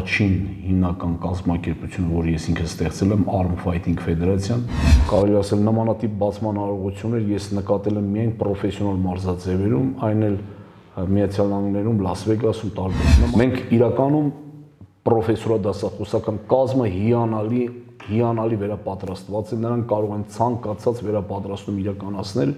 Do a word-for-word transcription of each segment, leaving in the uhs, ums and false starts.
առաջին հիմնական կազմակերպությունը, որ ես ինքս ստեղծել եմ, Arm Fighting Federation, կարելի ասել նմանատիպ բացման արարողություններ ես նկատել եմ միայն պրոֆեսիոնալ մարզաձևերում, այն էլ Միացյալ Նահանգներում, Լաս Վեգասում տարբեր։ Մենք իրականում պրոֆեսորադասախոսական կազմը հիանալի, հիանալի վերապատրաստված է, նրանք կարող են ցանկացած վերապատրաստում իրականացնել,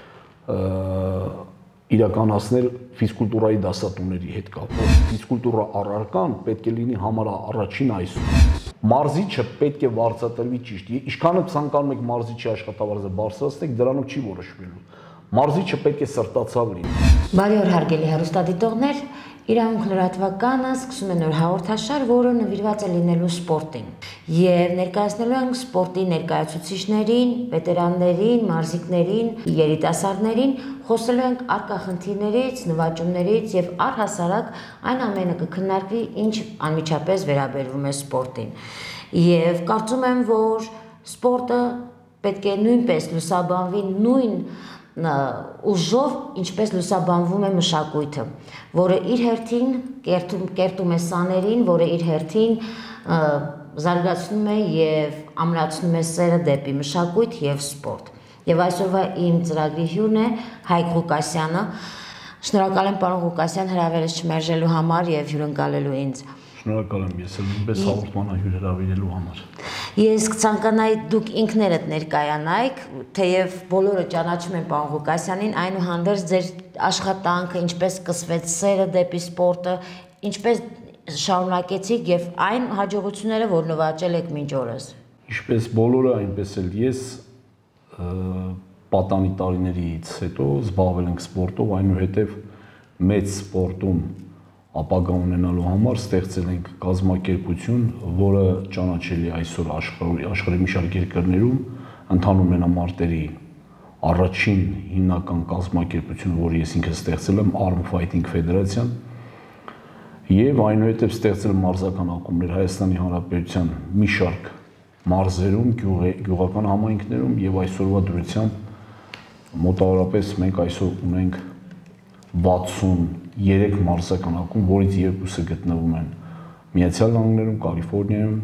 իրականացնել ֆիզկուլտուրայի դասատուների հետ կապված։ Ֆիզկուլտուրա առարկան պետք է լինի համար առաջին այսօր։ Մարզիչը պետք է վարձատրվի ճիշտ։ Ինչքան էլ ցանկանում եք մարզիչի աշխատավարձը բարձրացնեք, դրանով չի որոշվելու։ Մարզիչը պետք է սրտացավ լինի։ Բարի օր հարգելի հեռուստադիտողներ, Իրավունք լրատվականը սկսում է նոր հաղորդաշար, որը նվիրված է լինելու սպորտին եւ ներկայացնելու ենք սպորտի ներկայացուցիչներին, վետերաններին, մարզիկներին, երիտասարդներին, խոսելու ենք առկա խնդիրներից, նվաճումներից եւ առհասարակ այն ամենը կքննարկվի, ինչ անմիջապես վերաբերվում է սպորտին։ Եվ կարծում եմ, որ սպորտը պետք է նույնպես լուսաբանվի նույն ուժով, ինչպես լուսաբանվում է մշակույթը, որը իր հերթին կերտում, կերտում է սաներին, որը իր հերթին զարգացնում է եւ ամրացնում է սերը դեպի մշակույթ եւ սպորտ։ Եվ այսօրվա իմ ծրագրի հյուրն է Հայկ Ղուկասյանը։ Շնորհակալ եմ պարոն Ղուկասյան հրավերս չմերժելու համար եւ հյուրընկալելու ինձ։ Շնորհակալ եմ ես էլ նույնպես հաղորդմանահյուր հրավիրելու համար։ Ես կցանկանայի դուք ինքներդ ներկայանայիք, թեև բոլորը ճանաչում են պարոն Ղուկասյանին, այնուհանդերձ ձեր աշխատանքը, ինչպես սկսվեց սերը դեպի սպորտը, ինչպես շարունակեցիք եւ այն հաջողությունները, որ նվաճել եք մինչ օրս։ Ինչպես բոլորը, այնպես էլ ես պատանի տարիներից հետո զբաղվել ենք սպորտով, այնուհետև մեծ սպորտում ապագա ունենալու համար ստեղծել ենք կազմակերպություն, որը ճանաչելի է այսօր աշխարհի աշխարհի մի շարք երկրներում, ընդհանուր մենամարտերի առաջին հիմնական կազմակերպությունը, որը ես ինքս ստեղծել եմ, Arm Fighting Federation, եւ այնուհետև ստեղծել մարզական ակումբներ Հայաստանի Հանրապետության մի շարք մարզերում, գյուղական համայնքներում եւ այսօրվա դրությամբ մոտավորապես մենք այսօր ունենք վաթսուններեք մարզական ակումբ, որից երկուսը գտնվում են Միացյալ Նահանգներում, Կալիֆոռնիայում,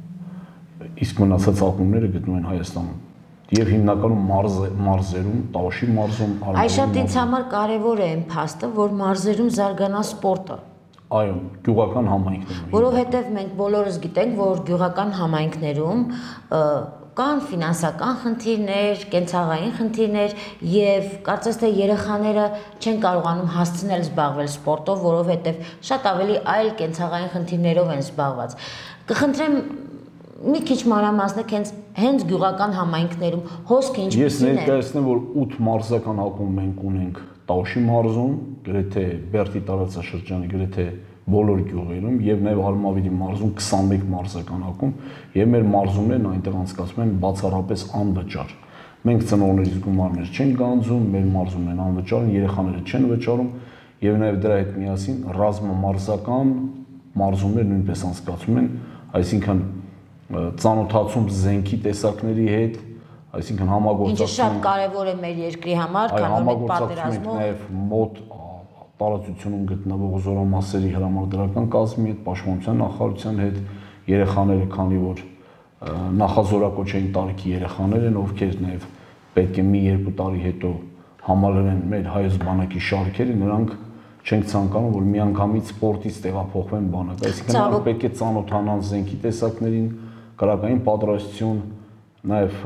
իսկ մնացած ակումբները գտնվում են Հայաստանում։ Եվ հիմնականում մարզերում, Տավուշի մարզում, Այս շատ ինձ համար կարևոր է այն փաստը, որ մարզերում զարգանա սպորտը։ Այո, գյուղական համայնքներում։ Որովհետև մենք բոլորս գիտենք, որ գյուղական համայնքներում կան ֆինանսական խնդիրներ, կենցաղային խնդիրներ եւ կարծես թե երեխաները չեն կարողանում հասցնել զբաղվել սպորտով, որովհետեւ շատ ավելի այլ կենցաղային խնդիրներով են զբաղված։ Կխնդրեմ մի քիչ մանրամասնեք հենց հենց գյուղական համայնքներում հոսքը ինչպես է։ Ես ներկայացնեմ, որ ութ մարզական ակումբ մենք ունենք Տավուշի մարզում, գրեթե Բերդի տարածաշրջանի գրեթե բոլոր գյուղերում եւ նաեւ Արմավիրի մարզում քսանմեկ մարզական ակումբ եւ մեր մարզումներն այնտեղ անցկացվում են բացառապես անվճար։ Մենք ծնողներից գումարներ չենք գանձում, մեր մարզումներն են անվճար, երեխաները չեն վճարում եւ նաեւ դրա հետ միասին ռազմամարզական մարզումներ նույնպես անցկացվում են, այսինքն ծանոթացում զենքի տեսակների հետ, այսինքն համագործակցում։ Ինչը շատ կարեւոր է մեր երկրի համար, քանի որ պատերազմով նաեւ մոտ տարածությունում գտնվող զորամասերի հրամարդարական կազմի հետ, պաշտպանության նախարարության հետ, երեխաները, քանի որ նախազորակոչային տարիքի երեխաներ են, ովքեր նաև պետք է մի երկու տարի հետո համալրեն մեր հայոց բանակի շարքերը, նրանք չենք ցանկանում, որ միանգամից սպորտից տեղափոխվեն բանակ, այսինքն նրանք պետք է ծանոթանան զենքի տեսակներին, քրակային պատրաստություն, նաև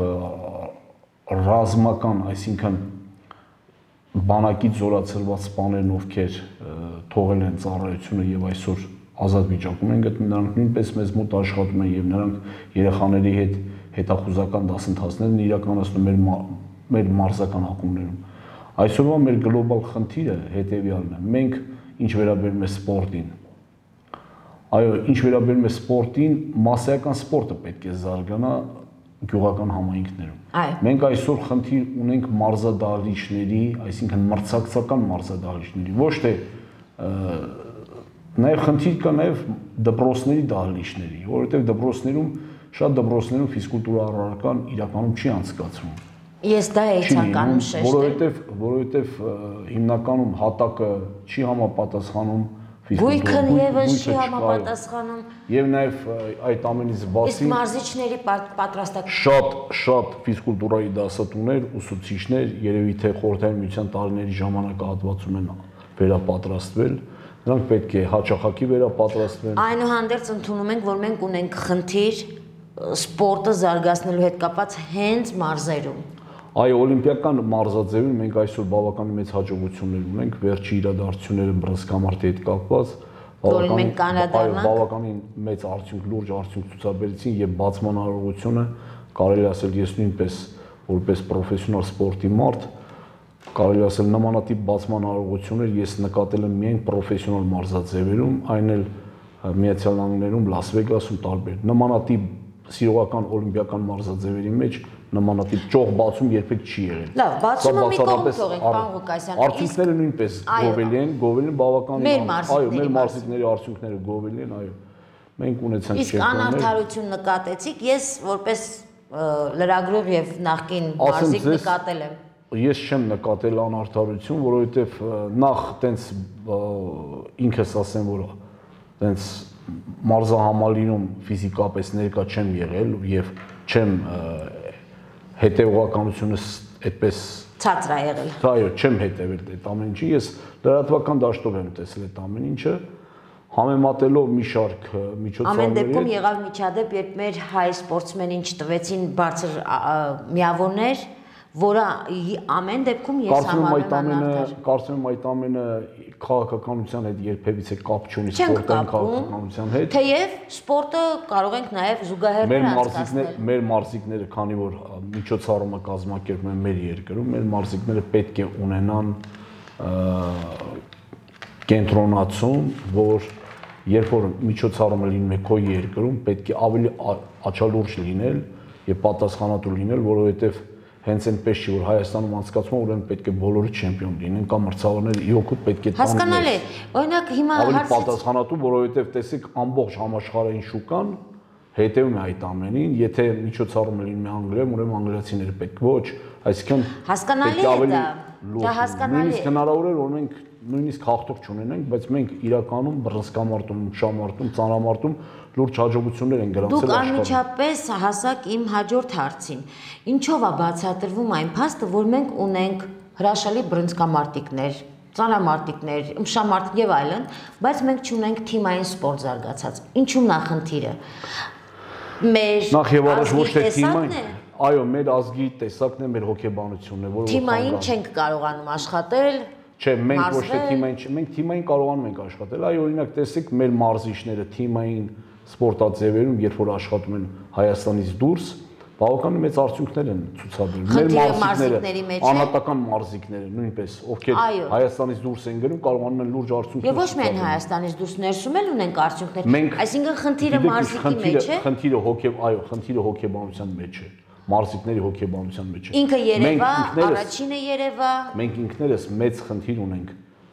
ռազմական, այսինքն բանակից զորացրված սպաներն, ովքեր թողել են ծառայությունը եւ այսօր ազատ վիճակում են գտնվում, նրանք նույնպես մեզ մոտ աշխատում են եւ նրանք երեխաների հետ հետախուզական դասընթացներ են իրականացնում մեր մեր մարզական ակումբներում։ Այսօրվա մեր գլոբալ խնդիրը հետեւյալն է։ Մենք ինչ վերաբերում է սպորտին, այո, ինչ վերաբերում է սպորտին, մասսայական սպորտը պետք է զարգանա գյուղական համայնքներում։ Մենք այսօր խնդիր ունենք մարզադահլիճների, այսինքն մրցակցական մարզադահլիճների, ոչ թե նաև խնդիր կա նաև դպրոցների դահլիճների, որովհետև դպրոցներում շատ դպրոցներում ֆիզկուլտուրա առարկան իրականում չի անցկացվում։ Ես դա էի ցանկանում շեշտել, որովհետև որովհետև հիմնականում հատակը չի համապատասխանում Գույքն եւս չի համապատասխանում։ Եվ նաև այդ ամենից բացի իսկ մարզիչների պատրաստական շատ շատ ֆիզկուլտուրայի դասատուներ, ուսուցիչներ, երևի թե խորհրդային միության տարիների ժամանակահատվածում են վերապատրաստվել, նրանք պետք է հաճախակի վերապատրաստվեն։ Այնուհանդերձ ընդունում ենք, որ մենք ունենք խնդիր սպորտը զարգացնելու հետ կապված հենց մարզերում։ Այո, օլիմպիական մարզաձևին մենք այսօր բավականին մեծ հաջողություններ ունենք, վերջի իրադարձությունները բռնցքամարտի հետ կապված բավականին մեծ արդյունք, լուրջ արդյունք ցուցաբերեցին եւ բացման արարողությունը կարելի ասել ես նույնպես որպես պրոֆեսիոնալ սպորտի մարդ կարելի ասել նմանատիպ բացման արարողություններ ես նկատել եմ միայն պրոֆեսիոնալ մարզաձևերում, այն էլ Միացյալ Նահանգներում, Լաս Վեգասում տարբեր նմանատիպ սիրողական օլիմպիական մարզաձևերի մեջ նմանատիպ ճոխ բացում երբեք չի եղել։ Լավ, բացումը մի կողմ թողենք, պարոն Ղուկասյան։ Արդյունքները նույնպես գովելի են, գովելի են բավականին, այո, մեր մարզիկների արդյունքները գովելի են, այո։ Մենք ունեցանք իսկ անարդարություն նկատեցիք, ես որպես լրագրող եւ նախկին մարզիկ նկատել եմ։ Ես չեմ նկատել անարդարություն, որովհետեւ նախ տենց ինքս ասեմ, որ տենց մարզահամալիրում ֆիզիկապես ներկա չեմ եղել եւ չեմ հետեւողականությունս այդպես ցածր է եղել։ Այո, չեմ հետևել այդ ամեն ինչի, ես լրատվական դաշտով եմ տեսել այդ ամեն ինչը, համեմատելով մի շարք միջոցառումների։ Ամեն դեպքում եղավ միջադեպ, երբ մեր հայ սպորտսմենին չտվեցին բարձր միավորներ, որը ամեն դեպքում ես համարում եմ անարդար։ Կարծում եմ այդ ամենը քաղաքականության հետ երբևիցե կապ չունի սպորտային քաղաքականության հետ։ Թեև սպորտը կարող ենք նաև զուգահեռներ անցկացնել։ Մեր մարզիկները, քանի որ միջոցառումը կազմակերպում են մեր երկրում, մեր մարզիկները պետք է ունենան կենտրոնացում, որ երբ որ միջոցառումը լինում է քո երկրում, պետք է ավելի աչալուրջ լինել եւ պատասխանատու լինել, որովհետեւ հենց այնպես չի, որ Հայաստանում անցկացումը ուրեմն պետք է բոլորը չեմպիոն լինեն կամ մրցավարները իօքուտ պետք է տան։ Հասկանալի։ Օրինակ հիմա ավելի պատասխանատու, որովհետև տեսեք ամբողջ համաշխարհային շուկան հետևում է այդ ամենին, եթե միջոցառումը լինում է Անգլիայում, ուրեմն անգլիացիները պետք ոչ, այսինքն հասկանալի է դա։ Դա հասկանալի է։ Նույնիսկ հնարավոր է, որ մենք նույնիսկ հաղթող չունենանք, բայց մենք իրականում բռնցքամարտում, շամարտում, ծանրամարտում լուրջ հաջողություններ են գրանցել աշխարհում։ Դուք անմիջապես հասակ իմ հաջորդ հարցին։ Ինչով է բացատրվում այն փաստը, որ մենք ունենք հրաշալի բռնցքամարտիկներ, ծանրամարտիկներ, շամարտ եւ այլն, բայց մենք չունենք թիմային սպորտ զարգացած։ Ինչու՞մն է խնդիրը։ Մեր նախ եւ առաջ ոչ թե թիմային, այո, մեր ազգի տեսակն է, մեր հոգեբանությունն է, որը թիմային չենք կարողանում աշխատել։ Չէ, մենք ոչ թե թիմային, մենք թիմային կարողանում ենք աշխատել։ Այո, օրինակ տեսեք, մեր մարզիչները թիմային սպորտաձևերում, երբ որ աշխատում են Հայաստանից դուրս, բավականին մեծ արդյունքներ են ցուցաբերում։ Մեր մարզիկները, անհատական մարզիկները նույնպես, ովքեր Հայաստանից դուրս են գնում, կարողանում են լուրջ արդյունքներ։ Եվ ոչ միայն Հայաստանից դուրս, ներսում էլ ունենք արդյունքներ։ Այսինքն խնդիրը մարզիկի մեջ է։ Խնդիրը հոգեբ, այո, խնդիրը հոգեբանության մեջ է։ Մարզիկների հոգեբանության մեջ է։ Ինքը երևա, առաջինը երևա։ Մենք ինքներս մեծ խնդիր ունենք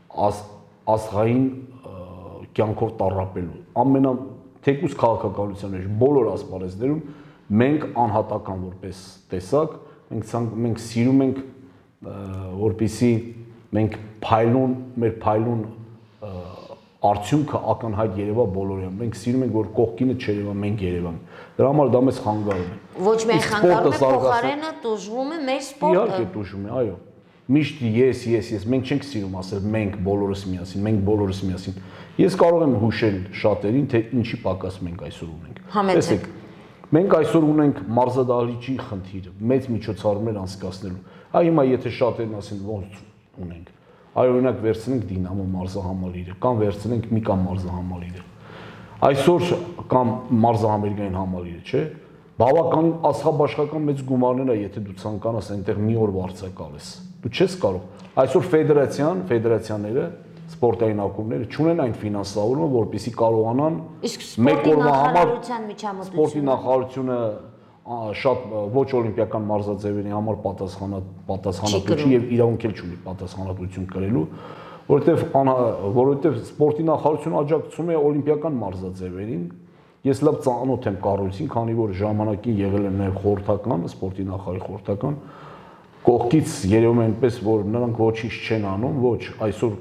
ազգային կյանքով տառապելու։ Ամենա թեկուզ քաղաքականության մեջ բոլոր ասպարեզներում մենք անհատական որպես տեսակ, մենք մենք սիրում ենք որպեսզի մենք փայլուն, մեր փայլուն արդյունքը ակնհայտ երևա բոլորին։ Մենք սիրում ենք, որ կողքինը չերևա, մենք երևանք։ Դրա համար դա մեզ խանգարում է։ Ոչ միայն խանգարում է, փոխարենը տուժվում է մեր սպորտը։ Իհարկե տուժվում է, այո։ Միշտ ես, ես, ես, մենք չենք սիրում ասել մենք բոլորս միասին, մենք բոլորս միասին։ Ես կարող եմ հուշել շատերին, թե ինչի պակաս մենք այսօր ունենք։ Համեցեք։ Մենք այսօր ունենք մարզադահլիճի խնդիրը, մեծ միջոցառումներ անցկացնելու։ Այ հիմա եթե շատերն ասեն ոնց ունենք, այ օրինակ վերցնենք Դինամո մարզահամալիրը կամ վերցնենք Միկա մարզահամալիրը։ Այսօր կամ մարզահամերգային համալիրը, չէ՞։ Բավականին աստղաբաշխական մեծ գումարներ է, եթե դու ցանկանաս այնտեղ մի օր վարձակալես։ Դու չես կարող։ Այսօր ֆեդերացիան, ֆեդերացիաները, սպորտային ակումբները չունեն այն ֆինանսավորումը, որպեսզի կարողանան մեկ օրվա համար սպորտի նախարարությունը շատ ոչ օլիմպիական մարզաձևերի համար պատասխանատվություն եւ իրավունք էլ չունի պատասխանատվություն կրելու, որովհետեւ որովհետեւ սպորտի նախարարությունը աջակցում է օլիմպիական մարզաձևերին։ Ես լավ ծանոթ եմ կառույցին, քանի որ ժամանակին եղել եմ նաեւ խորհրդական, սպորտի նախարարի խորհրդական, կողքից երևում է այնպես, որ նրանք ոչինչ չեն անում, ոչ, այսօր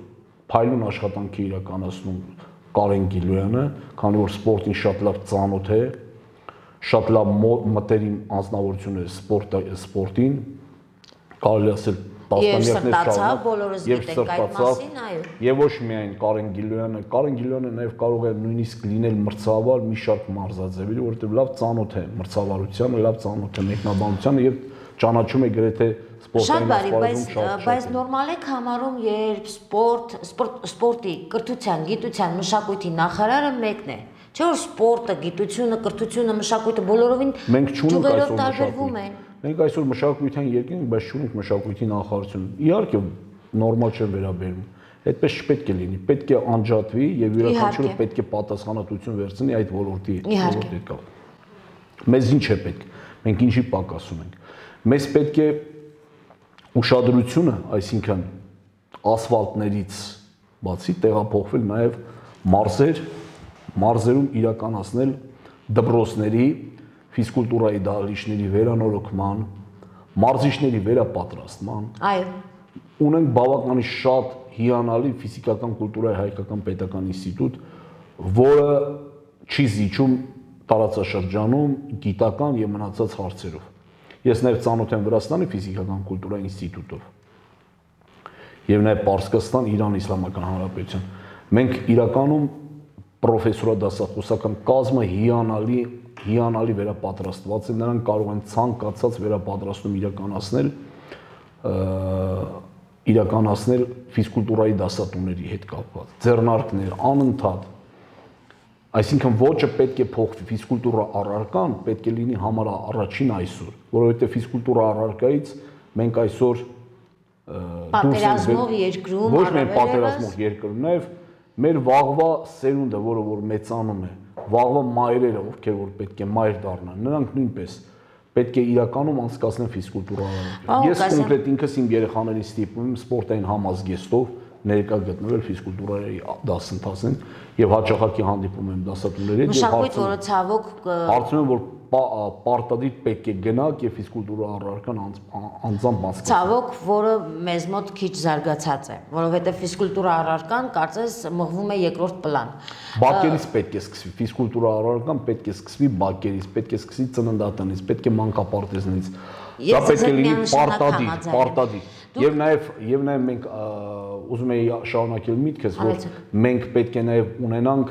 փայլուն աշխատանքի իրականացնում Կարեն Գիլոյանը, քանի որ սպորտին շատ լավ ծանոթ է, շատ լավ մտերիմ անձնավորություն է սպորտին, կարելի ասել տասնամյակներ շարունակ եւ ոչ միայն Կարեն Գիլոյանը, Կարեն Գիլոյանը նաեւ կարող է նույնիսկ լինել մրցավար մի շարք մարզաձևերի, որովհետեւ լավ ծանոթ է մրցավարությանը, լավ ծանոթ է մեկնաբանությանը եւ ճանաչում է գրեթե Շատ բարի, բայց նորմալ եք համարում, երբ սպորտ, սպորտի, կրթության, գիտության, մշակույթի նախարարը մեկն է, չէ՞ որ սպորտը, գիտությունը, կրթությունը, մշակույթը բոլորովին ճյուղերով տարբերվում են։ Մենք այսօր մշակույթային երկիր ենք, բայց չունենք մշակույթի նախարարություն։ Իհարկե նորմալ չէ վերաբերում։ Այդպես չպետք է լինի, պետք է անջատվի եւ յուրաքանչյուրը պետք է պատասխանատվություն վերցնի այդ ոլորտի հետ կապ։ Մեզ ինչ է պետք։ Մենք ինչի պակասում ենք։ Մեզ պետք է ուշադրությունը, այսինքն ասֆալտներից բացի տեղափոխվել նաև մարզեր, մարզերում իրականացնել դպրոցների, ֆիզկուլտուրայի դահլիճների վերանորոգման, մարզիչների վերապատրաստման։ Այո։ Ունենք բավականին շատ հիանալի ֆիզիկական կուլտուրայի հայկական պետական ինստիտուտ, որը չի զիջում տարածաշրջանում գիտական եւ մնացած հարցերով։ Ես նաև ծանոթ եմ Վրաստանի ֆիզիկական կուլտուրայի ինստիտուտով եւ նաև Պարսկաստան Իրան Իսլամական Հանրապետություն։ Մենք իրականում պրոֆեսորադասախոսական կազմը հիանալի հիանալի վերապատրաստված է, նրանք կարող են ցանկացած վերապատրաստում իրականացնել իրականացնել ֆիզկուլտուրայի դասատուների հետ կապված ձեռնարկներ անընդհատ։ Այսինքն ոճը պետք է փոխվի, ֆիզկուլտուրա առարկան պետք է լինի համար առաջին այսօր, որովհետև ֆիզկուլտուրա առարկայից մենք այսօր պատերազմով երկրում, ոչ միայն պատերազմով երկրում, նաև մեր վաղվա սերունդը, որը որ մեծանում է, վաղվա մայրերը, ովքեր որ պետք է մայր դառնան, նրանք նույնպես պետք է իրականում անցկացնեն ֆիզկուլտուրա առարկա։ Ես կոնկրետ ինքս իմ երեխաներին ստիպում եմ սպորտային համազգեստով ներկա գտնվել ֆիզկուլտուրայի դասընթացին եւ հաճախակի հանդիպում եմ դասատուների հետ եւ հարցում որը ցավոք հարցում եմ որ պարտադիր պետք է գնաք եւ ֆիզկուլտուրա առարկան անձամբ անցկացնեք։ Ցավոք, որը մեզ մոտ քիչ զարգացած է, որովհետեւ ֆիզկուլտուրա առարկան կարծես մղվում է երկրորդ պլան։ Բակերից պետք է սկսվի, ֆիզկուլտուրա առարկան պետք է սկսվի բակերից, պետք է սկսվի ծննդատնից, պետք է մանկապարտեզներից։ Դա պետք է լինի պարտադիր, պարտադիր։ Եվ նաև եւ նաև մենք ուզում էի շարունակել միտքս, որ մենք պետք է նաև ունենանք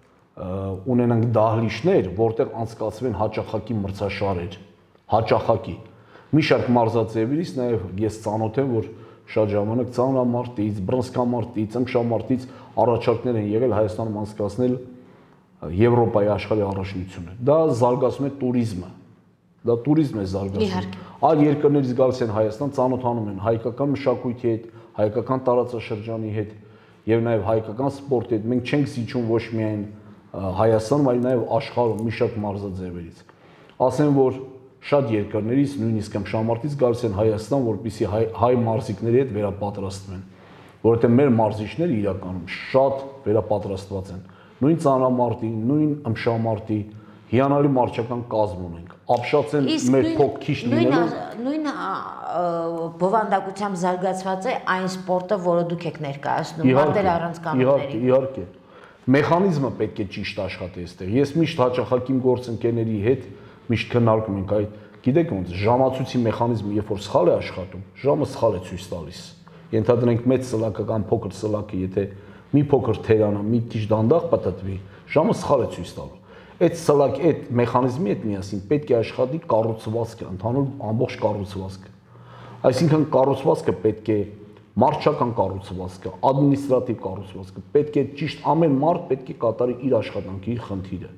ունենանք դահլիճներ, որտեղ անցկացվեն հաճախակի մրցաշարեր, հաճախակի։ Մի շարք մարզաձևերից նաև ես ծանոթ եմ, որ շատ ժամանակ ծանրամարտից, բռնցքամարտից, ըմբշամարտից առաջարկներ են եղել Հայաստանում անցկացնել Եվրոպայի աշխարհի առաջնությունը։ Դա զարգացում է туриզմը։ Դա туриզմ է զարգացնում։ Այլ երկրներից գալիս են Հայաստան, ծանոթանում են հայկական մշակույթի հետ, հայկական տարածաշրջանի հետ եւ նաեւ հայկական սպորտի հետ։ Մենք չենք զիջում ոչ միայն Հայաստանում, այլ նաեւ աշխարհում մի շարք մարզաձևերից։ Ասեմ, որ շատ երկրներից, նույնիսկ ըմբշամարտից գալիս են Հայաստան, որպեսզի հայ, հայ մարզիկների հետ վերապատրաստվեն, որովհետեւ մեր մարզիչները իրականում շատ վերապատրաստված են։ Նույն ծանրամարտի, նույն ըմբշամարտի հիանալի մարզչական կազմ ունենք։ Ապշած են մեր փոք քիչ լինելով։ Նույն բովանդակությամբ զարգացված է այն սպորտը, որը դուք եք ներկայացնում, մարտեր առանց կանոնների։ Իհարկե, մեխանիզմը պետք է ճիշտ աշխատի այստեղ։ Ես միշտ հաճախակ իմ գործընկերների հետ միշտ քննարկում ենք այդ, գիտեք ոնց, ժամացույցի մեխանիզմը, երբ որ սխալ է աշխատում, ժամը սխալ է ցույց տալիս։ Ենթադրենք մեծ սլակը կամ փոքր սլակը, եթե մի փոքր թերանա, մի քիչ դանդաղ պատտվի, ժամը սխալ է ցույց տալու։ Այդ սլակ, այդ մեխանիզմի հետ միասին պետք է աշխատի կառուցվածքը, ընդհանուր ամբողջ կառուցվածքը։ Այսինքն կառուցվածքը պետք է մարզչական կառուցվածքը, ադմինիստրատիվ կառուցվածքը, պետք է ճիշտ ամեն մարդ պետք է կատարի իր աշխատանքի իր խնդիրը։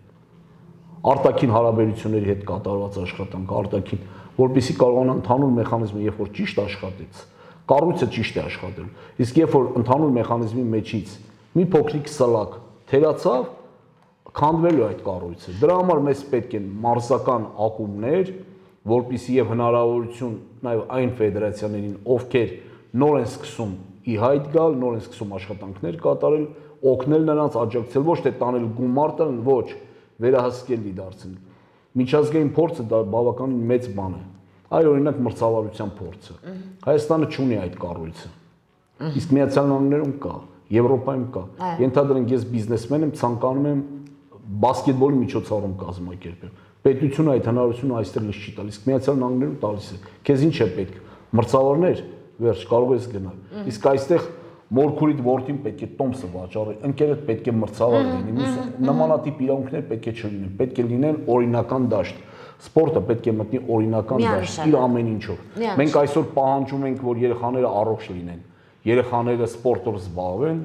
Արտաքին հարաբերությունների հետ կատարված աշխատանք, արտաքին, որպեսզի կարողանա ընդհանուր մեխանիզմը, երբ որ ճիշտ աշխատեց, կառույցը ճիշտ է աշխատել։ Իսկ երբ որ ընդհանուր մեխանիզմի մեջից մի փոքրիկ սլակ թերացավ, քանդվելու այդ կառույցը։ Դրա համար մեզ պետք են մարզական ակումբներ, որպեսզի եւ հնարավորություն նաեւ այն ֆեդերացիաներին, ովքեր նոր են սկսում ի հայտ գալ, նոր են սկսում աշխատանքներ կատարել, օգնել նրանց, աջակցել, ոչ թե տանել գումար տան, ոչ, վերահսկելի դարձնել։ Միջազգային փորձը դա բավականին մեծ բան է։ Այ օրինակ մրցավարության փորձը։ Հայաստանը չունի այդ կառույցը։ Իսկ Միացյալ Նահանգներում կա։ Եվրոպայում կա։ Ենթադրենք ես բիզնեսմեն եմ, ցանկանում եմ բասկետբոլի միջոցառում կազմակերպել։ Պետությունը այդ հնարավորությունը այստեղ ինձ չի տալիս, Միացյալ Նահանգներում տալիս է։ Քեզ ինչ է պետք։ Մրցավարներ, վերջ, կարող ես գնալ։ Իսկ այստեղ մորքուրիդ որդին պետք է տոմսը վաճառի, ընկերդ պետք է մրցավար լինի, նմանատիպ իրավունքներ պետք է չլինեն, պետք է լինեն օրինական դաշտ։ Սպորտը պետք է մտնի օրինական դաշտ իր ամեն ինչով։ Մենք այսօր պահանջում ենք, որ երեխաները առողջ լինեն, երեխաները սպորտով զբաղվեն,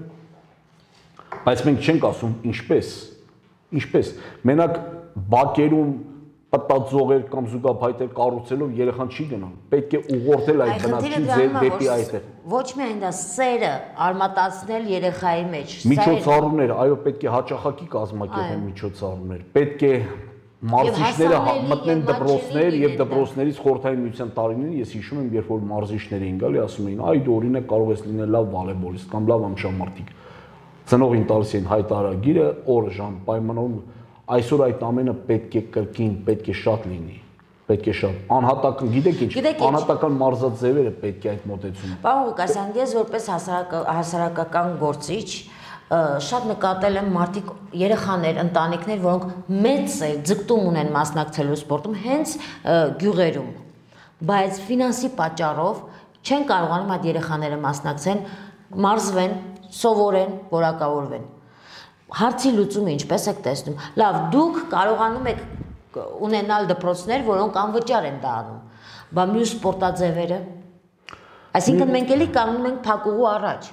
բայց մենք չենք ասում ինչպես, ինչպես։ Մենակ բակերում պատածողեր կամ զուգափայտեր կառուցելով երեխան չի գնան։ Պետք է ուղղորդել այդ բնակչի դեպի այդտեղ։ Ոչ միայն դա սերը արմատացնել երեխայի մեջ։ Միջոցառումներ, այո, պետք է հաճախակի կազմակերպեն միջոցառումներ։ Պետք է մարզիչները մտնեն դպրոցներ եւ դպրոցներից խորհրդային միության տարիներին ես հիշում եմ, երբ որ մարզիչներ էին գալի, ասում էին, այդ օրինակ կարող ես լինել լավ վոլեյբոլիստ կամ լավ ամշամարտիկ։ Ծնողին տալիս էին հայտարարագիրը, օրը ժամ պայմանավորում։ Այսօր այդ ամենը պետք է կրկին, պետք է շատ լինի, պետք է շատ անհատական, գիտեք ինչ, անհատական մարզաձևերը պետք է այդ մոտեցումը։ Պարոն Ղուկասյան, ես որպես հասարակական գործիչ շատ նկատել եմ մարդիկ, երեխաներ, ընտանիքներ, որոնք մեծ ձգտում ունեն մասնակցելու սպորտում հենց գյուղերում, բայց ֆինանսի պատճառով չեն կարողանում այդ երեխաները մասնակցեն, մարզվեն, սովորեն, որակավորվեն։ Հարցի լուծումը ինչպես եք տեսնում։ Լավ, դուք կարողանում եք ունենալ դպրոցներ, որոնք անվճար են դա անում, բայց մյուս սպորտաձևերը, այսինքն մենք էլի կանգնում ենք փակուղու առաջ։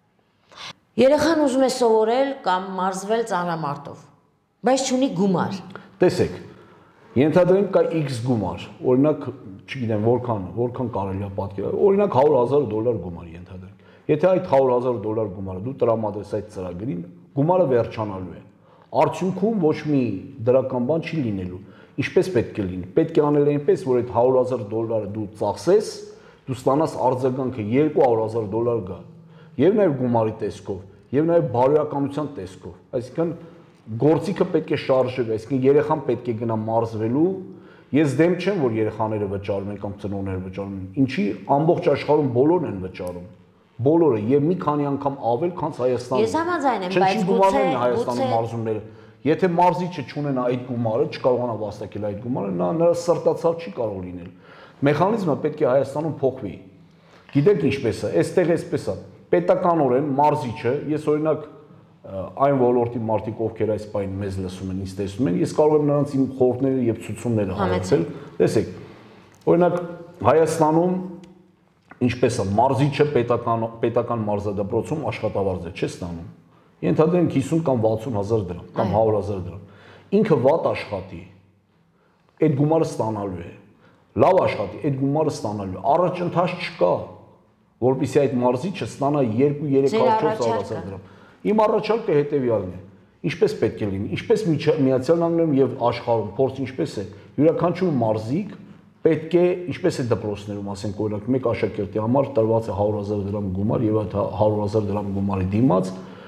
Երեխան ուզում է սովորել կամ մարզվել ծանրամարտով, բայց չունի գումար։ Տեսեք, ենթադրենք կա X գումար, օրինակ, չգիտեմ, որքան, որքան կարելի է պատկերացնել, օրինակ հարյուր հազար դոլար գումար ենթադրենք։ Եթե այդ հարյուր հազար դոլար գումարը դու տրամադրես այդ ծրագրին, գումարը վերջանալու է։ Արդյունքում ոչ մի դրական բան չի լինելու։ Ինչպես պետք է լինի։ Պետք է անել այնպես, որ այդ հարյուր հազար դոլարը դու ծախսես, դու ստանաս արձագանքը երկու հարյուր հազար դոլար գա։ Եվ նաև գումարի տեսքով, եւ նաև բարոյականության տեսքով։ Այսինքն գործիքը պետք է շարժվի, այսինքն երեխան պետք է գնա մարզվելու։ Ես դեմ չեմ, որ երեխաները վճարում են կամ ծնողները վճարում են։ Ինչի ամբողջ աշխարհում բոլորն են վճարում։ Բոլորը եւ մի քանի անգամ ավել, քան Հայաստանում։ Ես համաձայն եմ, բայց գուցե Հայաստանում մարզումները, եթե մարզիչը չունենա այդ գումարը, չկարողանա վաստակել այդ գումարը, նա նրա սրտացավ չի կարող լինել։ Մեխանիզմը պետք է Հայաստանում փոխվի։ Գիտեք ինչպես է, այստեղ էսպես է։ Պետականորեն մարզիչը, ես օրինակ այն ոլորտի մարդիկ, ովքեր այս պայն մեզ լսում են, ինձ տեսնում են, ես կարող եմ նրանց իմ խորհուրդները եւ ցուցումները հարցնել։ Տեսեք, օրինակ Հայաստանում ինչպես է, մարզիչը պետական պետական մարզադպրոցում աշխատավարձ է, չէ՞ ստանում։ Ենթադրենք հիսուն կամ վաթսուն հազար դրամ կամ հարյուր հազար դրամ։ Ինքը վատ աշխատի, այդ գումարը ստանալու է։ Լավ աշխատի, այդ գումարը ստանալու է։ Առաջընթաց չկա, որպեսզի այդ մարզիչը ստանա երկու երեք չորս հազար դրամ։ Իմ առաջարկը հետևյալն է. ինչպես պետք է լինի, ինչպես Միացյալ Նահանգներում եւ աշխարհում փորձ ինչպես է, յուրաքանչյուր մարզիկ պետք է, ինչպես է դպրոցներում, ասենք օրինակ, մեկ աշակերտի համար տրված է հարյուր հազար դրամ գումար եւ այդ հարյուր հազար դրամ գումարի դիմաց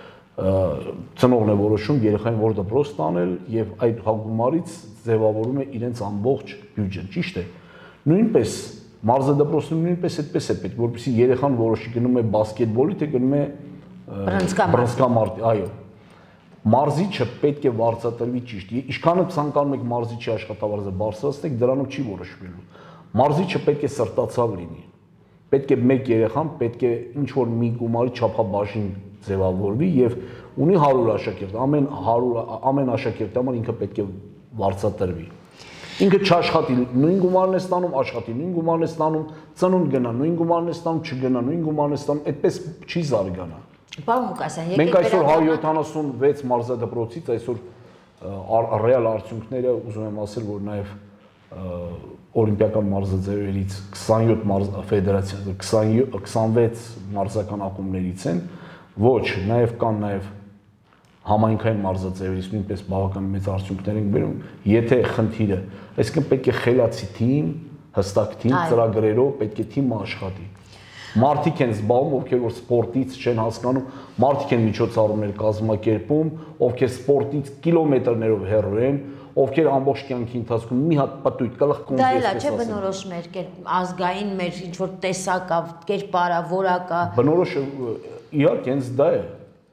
ծնողն է որոշում երեխային որ դպրոց տանել եւ այդ գումարից ձևավորում է իրենց ամբողջ բյուջեն, ճիշտ է։ Նույնպես մարզադպրոցներում նույնպես այդպես է պետք, որպեսզի երեխան որոշի գնում է բասկետբոլի, թե գնում է բռնցքամարտի, այո։ Մարզիչը պետք է վարձատրվի ճիշտ։ Ինչքան է ցանկանում եք մարզիչի աշխատավարձը բարձրացնեք, դրանով չի որոշվելու։ Մարզիչը պետք է սրտացավ լինի։ Պետք է մեկ երեխան պետք է ինչ որ մի գումարի չափաբաժին ձևավորվի եւ ունի հարյուր աշակերտ, ամեն հարյուր ամեն աշակերտի համար ինքը պետք է վարձատրվի։ Ինքը չաշխատի, նույն գումարն է ստանում, աշխատի, նույն գումարն է ստանում, ծնունդ գնա, նույն գումարն է ստանում, չգնա, նույն գումարն է ստանում, այդպես չի զարգանա։ Պարոն Ղուկասյան, եկեք մենք այսօր հարյուր յոթանասունվեց մարզադպրոցից այսօր ռեալ արդյունքները ուզում եմ ասել, որ նաև օլիմպիական մարզաձևերից քսանյոթ մարզ ֆեդերացիա քսանվեց մարզական ակումբներից են, ոչ, նաև կան նաև համայնքային մարզաձևերից նույնպես բավական մեծ արդյունքներ են բերում, եթե խնդիրը, այսինքն պետք է խելացի թիմ, հստակ թիմ, ծրագրերով պետք է թիմը աշխատի։ Մարդիկ են զբաղվում, ովքեր որ սպորտից չեն հասկանում, մարդիկ են միջոցառումներ կազմակերպում, ովքեր սպորտից կիլոմետրներով հեռու են, ովքեր ամբողջ կյանքի ընթացքում մի հատ պտույտ կլխկում դա էլ չէ բնորոշ մեր ազգային մեր ինչ որ տեսակա, կերպարա, որակա։ Բնորոշը իհարկե հենց դա է,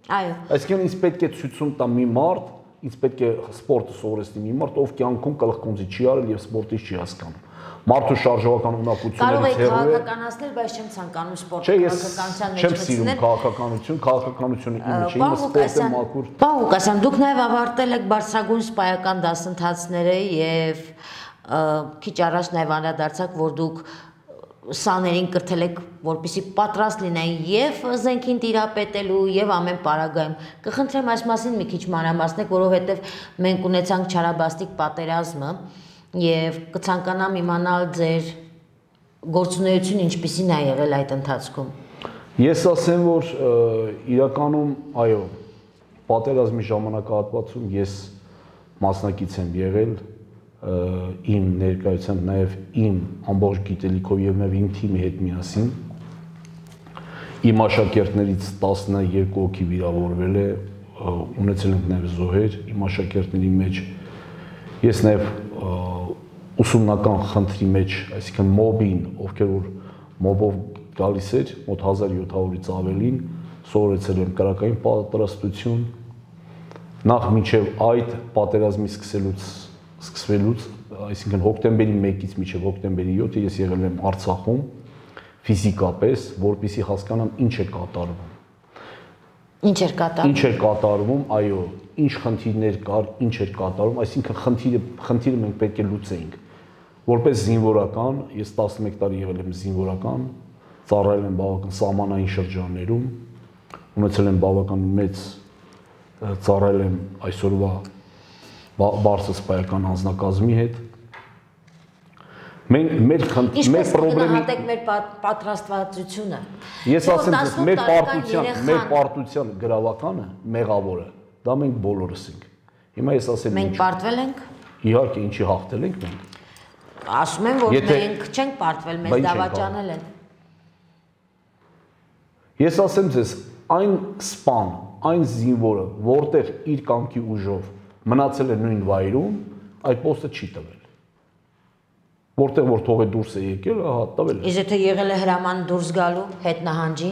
Այո։ Այսինքն ինձ պետք է ցույցում տա մի մարդ, ինձ պետք է սպորտը սովորեցնի մի մարդ, ով կյանքում կլխկոնձի չի արել եւ սպորտից չի հասկանում։ Մարդու շարժողական ունակություններից հեռու է։ Կարող է քաղաքականացնել, բայց չեմ ցանկանում սպորտը քաղաքականության մեջ չեմ սիրում քաղաքականություն, քաղաքականությունը իմիջ է, իմը սպորտը մաքուր։ Պարոն Ղուկասյան, դուք նաև ավարտել եք բարձրագույն սպայական դասընթացները եւ քիչ առաջ նաև անդրադարձաք, որ դուք սաներին կրթել եք, որպեսզի պատրաստ լինեին եւ զենքին տիրապետելու եւ ամեն պարագայում։ Կխնդրեմ այս մասին մի քիչ մանրամասնեք, որովհետեւ մենք ունեցանք չարաբաստիկ պատերազմը եւ կցանկանամ իմանալ ձեր գործունեությունը ինչպիսին է եղել այդ ընթացքում։ Ես ասեմ, որ իրականում, այո, պատերազմի ժամանակահատվածում ես մասնակից եմ եղել իմ ներկայությամբ նաև իմ ամբողջ գիտելիքով եւ նաև իմ թիմի հետ միասին իմ աշակերտներից տասնյոթ հոգի վիրավորվել է, ունեցել ենք նաև զոհեր իմ աշակերտների մեջ, ես նաև ուսումնական խնդրի մեջ, այսինքն մոբին, ովքեր որ մոբով գալիս էր, մոտ հազար յոթ հարյուրից ավելին, սովորեցել եմ կրակային պատրաստություն, նախ մինչև այդ պատերազմի սկսելուց սկսվելուց, այսինքն հոկտեմբերի մեկից մինչև հոկտեմբերի յոթը ես եղել եմ Արցախում ֆիզիկապես, որպեսզի հասկանամ ինչ է կատարվում։ Ինչ էր կատարվում։ Ինչ էր կատարվում, այո, ինչ խնդիրներ կար, ինչ էր կատարվում, այսինքն խնդիրը խնդիրը մենք պետք է լուծեինք։ Որպես զինվորական, ես տասնմեկ տարի եղել եմ զինվորական, ծառայել եմ բավական սահմանային շրջաններում, ունեցել եմ բավական մեծ ծառայել եմ այսօրվա բարձր սպայական անձնակազմի հետ։ Մենք մեր մեր խնդրեմի մեր պատրաստվածությունը։ Ես ասեմ ձեզ, մեր պարտության, մեր պարտության գրավականը մեղավորը, դա մենք բոլորս ենք։ Հիմա ես ասեմ մենք պարտվել ենք։ Իհարկե, ինչի հաղթել ենք մենք։ Ասում են, որ մենք չենք պարտվել, մեզ դավաճանել են։ Ես ասեմ ձեզ, այն սպան, այն զինվորը, որտեղ իր կամքի ուժով մնացել է նույն վայրում, այդ պոստը չի տվել։ Որտեղ որ թողը դուրս է եկել, ահա տվել է։ Իսկ եթե եղել է հրաման դուրս գալու հետ նահանջի։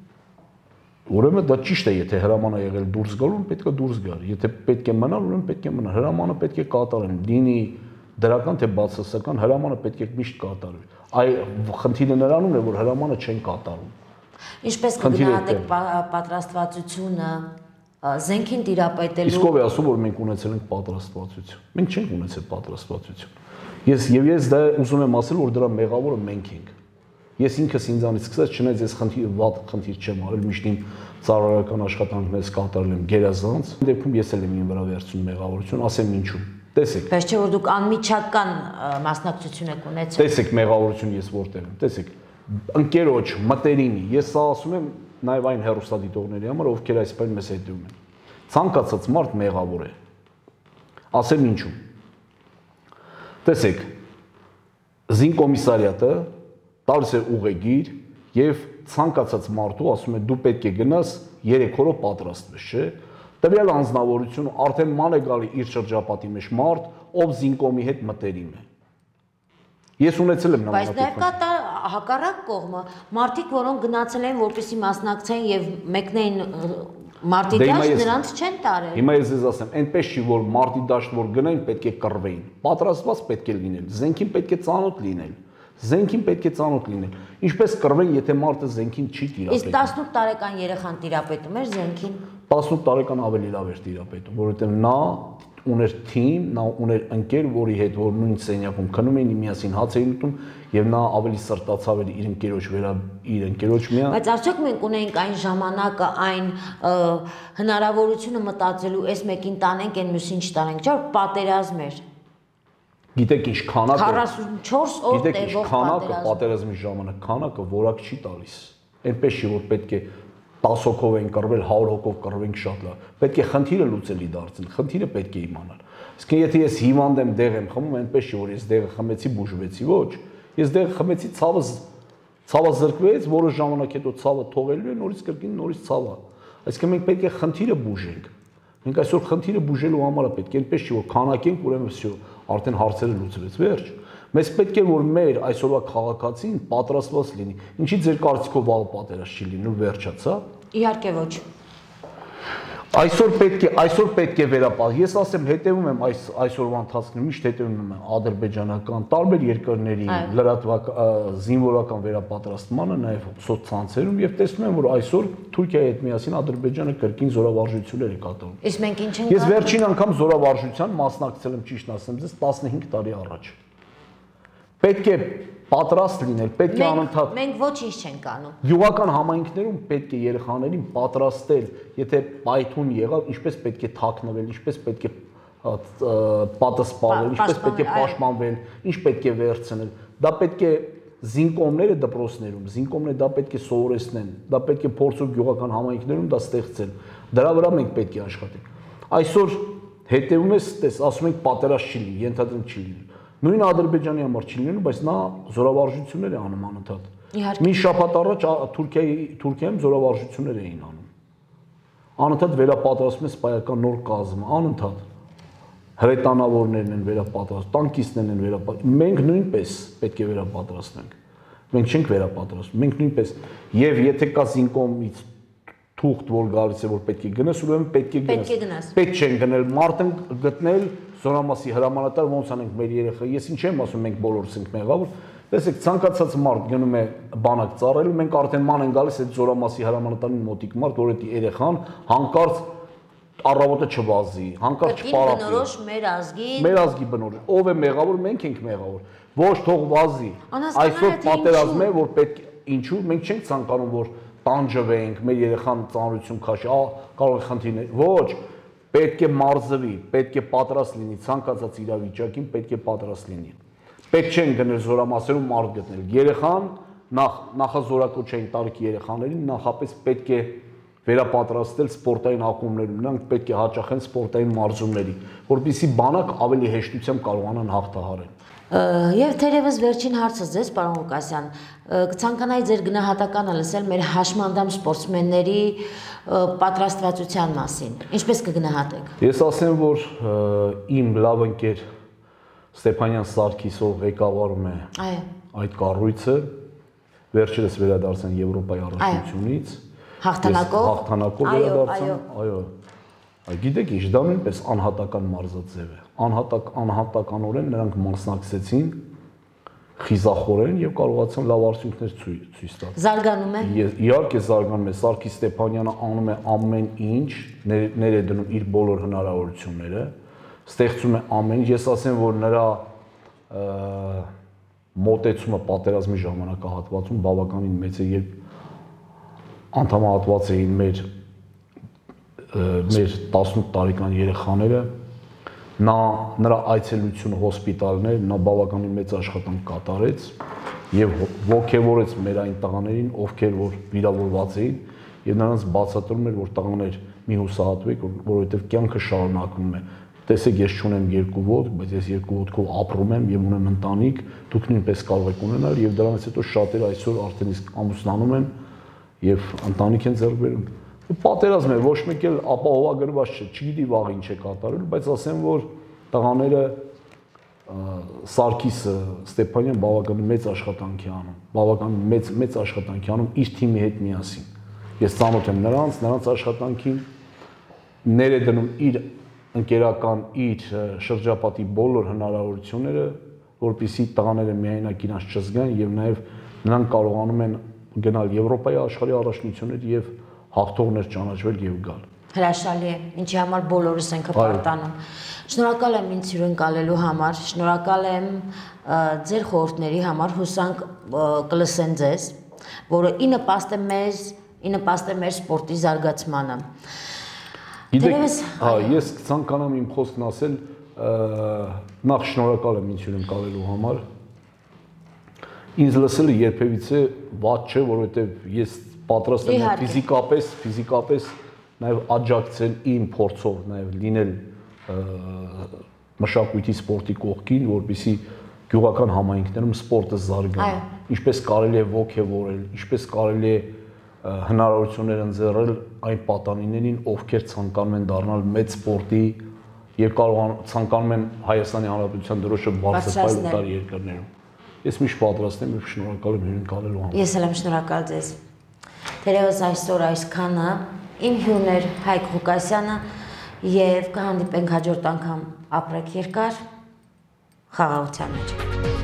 Ուրեմն դա ճիշտ է, եթե հրամանը եղել դուրս գալու, պետք է դուրս գալ։ Եթե պետք է մնալ, ուրեմն պետք է մնալ։ Հրամանը պետք է կատարեն, լինի դրական թե բացասական, հրամանը պետք է միշտ կատարվի։ Այ խնդիրը նրանում է, որ հրամանը չեն կատարում։ Ինչպես կգնահատեք պատրաստվածությունը զենքին տիրապետելու։ Իսկ ով է ասում, որ մենք ունեցել ենք պատրաստվածություն։ Մենք չենք ունեցել պատրաստվածություն։ Ես եւ ես դա ուզում եմ ասել, որ դրա մեղավորը մենք ենք։ Ես ինքս ինձանից սկսած չնայած ես խնդիր վատ խնդիր չեմ արել, միշտ իմ ծառայական աշխատանքներս կատարել եմ գերազանց։ Այդ դեպքում ես էլ եմ ին վրա վերցնում մեղավորություն, ասեմ ինչու։ Տեսեք։ Բայց չէ որ դուք անմիջական մասնակցություն եք ունեցել։ Տեսեք մեղավորություն ես որտեղ եմ։ Տեսեք, ընկերոջ, մտերիմի, ես սա ասում եմ նաև այն հեռուստադիտողների համար, ովքեր այս բանը մեզ հետևում են։ Ցանկացած մարդ մեղավոր է։ Ասեմ ինչու։ Տեսեք, զինկոմիսարիատը տալիս է ուղեգիր եւ ցանկացած մարդու ասում է դու պետք է գնաս երեք օրով պատրաստվես, չէ՞։ Տվյալ անձնավորությունը արդեն ման է գալի իր շրջապատի մեջ մարդ, ով զինկոմի հետ մտերիմ է։ Ես ունեցել եմ նմանատիպ։ Բայց նաև կա հակառակ կողմը, մարդիկ, որոնք գնացել են, որպեսզի մասնակցեն եւ մեկնեին մարտի դաշտ, նրանց չեն տարել։ Հիմա ես ձեզ ասեմ, այնպես չի, որ մարտի դաշտ որ գնային, պետք է կռվեին։ Պատրաստված պետք է լինել, զենքին պետք է ծանոթ լինել։ Զենքին պետք է ծանոթ լինել։ Ինչպես կռվեն, եթե մարդը զենքին չի տիրապետում։ Իսկ տասնութ տարեկան երեխան տիրապետում էր զենքին։ տասնութ տարեկան ավելի լավ էր տիրապետում, որովհետև նա ուներ թիմ, նա ուներ ընկեր, որի հետ որ նույն սենյակում քնում էին, միասին հաց էին ուտում եւ նա ավելի սրտացավ էր իր ընկերոջ վրա, իր ընկերոջ միա։ Բայց արդյոք մենք ունենք այն ժամանակը, այն հնարավորությունը մտածելու, այս մեկին տանենք, այն մյուսին չտանենք, չէ՞ պատերազմ էր։ Գիտեք ինչ քանակը քառասունչորս օր տևող քանակը պատերազմի ժամանակ քանակը որակ չի տալիս։ Այնպես չի որ պետք է տասը հոգով են կռվել, հարյուր հոգով կռվենք շատ լավ։ Պետք է խնդիրը լուծելի դարձնել, խնդիրը պետք է իմանալ։ Իսկ եթե ես հիվանդ եմ, դեղ եմ խմում, այնպես չի որ ես դեղը խմեցի, բուժվեցի, ոչ։ Ես դեղը խմեցի, ցավը ցավը զրկվեց, որոշ ժամանակ հետո ցավը թողելու է, նորից կրկին նորից ցավը։ Այսինքն մենք պետք է խնդիրը բուժենք։ Մենք այսօր խնդիրը բուժելու համար է պետք է այնպես չի որ քանակենք, ուրեմն վсё, արդեն հարցերը լուծվեց, վերջ։ Մեզ պետք է որ մեր այսօրվա քաղաքացին պատրաստված լինի։ Ինչի ձեր կարծիքով վաղ պատերազմ չի լինելու, վերջացա։ Իհարկե ոչ։ Այսօր պետք է այսօր պետք է վերապահ։ Ես ասեմ, հետևում եմ այս այսօրվա ընթացքում, միշտ հետևում եմ ադրբեջանական տարբեր երկրների լրատվական զինվորական վերապատրաստմանը, նաև սոցցանցերում եւ տեսնում եմ, որ այսօր Թուրքիայի հետ միասին Ադրբեջանը կրկին զորավարժություններ է կատարում։ Իսկ մենք ինչ ենք Ես վերջին անգամ զորավարժության մասնակցել եմ, ճիշտ ասեմ, ձեզ տասնհինգ տարի առաջ։ Պետք է պատրաստ լինել, պետք է անընդհատ։ Մենք ոչինչ չենք անում։ Գյուղական համայնքներում պետք է երեխաներին պատրաստել, եթե պայթուն եղավ, ինչպես պետք է թաքնվել, ինչպես պետք է պատասխանել, ինչպես պետք է պաշտպանվել, ինչ պետք է վերցնել։ Դա պետք է զինկոմները դպրոցներում, զինկոմները դա պետք է սովորեցնեն, դա պետք է փորձով գյուղական համայնքներում դա ստեղծել։ Դրա վրա մենք պետք է աշխատենք։ Այսօր հետևում ես, տես, ասում ենք պատերազմ չի լինի, ենթադրում չի լինի։ Նույն Ադրբեջանի համար չի լինում, բայց նա զորավարժություններ է անում անընդհատ։ Մի շաբաթ առաջ Թուրքիայի Թուրքիայում զորավարժություններ էին անում։ Անընդհատ վերապատրաստում է սպայական նոր կազմ, անընդհատ։ Հրետանավորներն են վերապատրաստում, տանկիստներն են վերապատրաստում։ Մենք նույնպես պետք է վերապատրաստենք։ Մենք չենք վերապատրաստում, մենք նույնպես եւ եթե կա զինկոմից թուղթ, որ գալիս է, որ պետք է գնաս, ուրեմն պետք է գնաս։ Պետք չեն գնել, մարդն գտնել զորամասի հրամանատար ոնց անենք մեր երեխա։ Ես ինչ եմ ասում, մենք բոլորս ենք մեղավոր։ Տեսեք, ցանկացած մարդ գնում է բանակ ծառայելու, մենք արդեն ման են գալիս այդ զորամասի հրամանատարին մոտիկ մարդ, որ այդ երեխան հանկարծ առավոտը չվազի, հանկարծ չպարապի։ Բնորոշ մեր ազգին։ Մեր ազգի բնորոշ։ Ով է մեղավոր, մենք ենք մեղավոր։ Ոչ թող վազի։ Այսօր պատերազմ է, որ պետք ինչու մենք չենք ցանկանում, որ տանջվենք, մեր երեխան ծանրություն քաշի, կարող է խնդիրներ։ Ոչ, պետք է մարզվի, պետք է պատրաստ լինի ցանկացած իրավիճակին, պետք է պատրաստ լինի։ Պետք չեն գնել զորամասերում մարդ գտնել։ Երեխան նախ նախազորակոչային տարիքի երեխաներին նախապես պետք է վերապատրաստել սպորտային ակումբներում, նրանք պետք է հաճախեն սպորտային մարզումների, որպեսզի բանակ ավելի հեշտությամբ կարողանան հաղթահարել։ Եվ թերևս վերջին հարցը ձեզ, պարոն Ղուկասյան, կցանկանայի ձեր գնահատականը լսել մեր հաշմանդամ սպորտսմենների պատրաստվածության մասին։ Ինչպես կգնահատեք։ Ես ասեմ, որ իմ լավ ընկեր Ստեփանյան Սարգիսով ղեկավարում է այդ կառույցը, վերջերս վերադարձան Եվրոպայի առաջնությունից։ Հաղթանակով։ Հաղթանակով վերադարձան, այո։ Գիտեք ինչ, դա նույնպես անհատական մարզաձև է։ Անհատակ անհատականորեն նրանք մասնակցեցին խիզախորեն եւ կարողացան լավ արդյունքներ ցույց տալ։ Զարգանում է։ Իհարկե զարգանում է։ Սարգիս Ստեփանյանը անում է ամեն ինչ, ներ է դնում իր բոլոր հնարավորությունները, ստեղծում է ամեն ինչ։ Ես ասեմ, որ նրա մոտեցումը պատերազմի ժամանակահատվածում բավականին մեծ է, երբ անդամահատված էին մեր մեր տասնութ տարեկան երեխաները, նա նրա այցելությունը հոսպիտալներ, նա բավականին մեծ աշխատանք կատարեց եւ ողջևորեց մեր այն տղաներին, ովքեր որ վիրավորված էին, եւ նրանց բացատրում էր, որ տղաներ մի հուսահատվեք, որովհետեւ կյանքը շարունակվում է։ Տեսեք, ես չունեմ երկու ոտք, բայց ես երկու ոտքով ապրում եմ եւ ունեմ ընտանիք, դուք նույնպես կարող եք ունենալ եւ դրանից հետո շատերը այսօր արդեն իսկ ամուսնանում են եւ ընտանիք են ձեռք բերում։ Պատերազմ է, ոչ մեկ էլ ապահովագրված չէ, չգիտի վաղ ինչ է կատարել, բայց ասեմ, որ տղաները Սարգիսը, Ստեփանյան բավականին մեծ աշխատանք է անում, բավականին մեծ մեծ աշխատանք է անում իր թիմի հետ միասին։ Ես ծանոթ եմ նրանց, նրանց աշխատանքին, ներ է դնում իր ընկերական, իր շրջապատի բոլոր հնարավորությունները, որպեսզի տղաները միայնակ իրանց չզգան եւ նաեւ նրանք կարողանում են գնալ Եվրոպայի աշխարհի առաջնություններ եւ հաղթողներ ճանաչվել եւ գալ։ Հրաշալի է, ինչի համար բոլորս ենք հպարտանում։ Շնորհակալ եմ ինձ հյուրընկալելու համար, շնորհակալ եմ ձեր խորհուրդների համար, հուսանք կլսեն ձեզ, որը ի նպաստ է մեզ, ի նպաստ է մեր սպորտի զարգացմանը։ Գիտեք, հա, ես ցանկանամ իմ խոսքն ասել, նախ շնորհակալ եմ ինձ հյուրընկալելու համար։ Ինձ լսելը երբևիցե վատ չէ, որովհետեւ ես պատրաստ եմ ֆիզիկապես, ֆիզիկապես նաև աջակցել իմ փորձով, նաև լինել մշակույթի սպորտի կողքին, որպեսզի գյուղական համայնքներում սպորտը զարգանա։ Ինչպես կարելի է ոգևորել, ինչպես կարելի է հնարավորություններ ընձեռել այն պատանիներին, ովքեր ցանկանում են դառնալ մեծ սպորտի եւ կարող ցանկանում են Հայաստանի Հանրապետության դրոշը բարձրացնել օտար երկրներում։ Ես միշտ պատրաստ եմ եւ շնորհակալ եմ հյուրընկալելու համար։ Ես էլ եմ շնորհակալ ձեզ։ Թերևս այսօր այսքանը Իմ հյուրն էր Հայկ Ղուկասյանը եւ կհանդիպենք հաջորդ անգամ ապրեք երկար խաղաղության մեջ։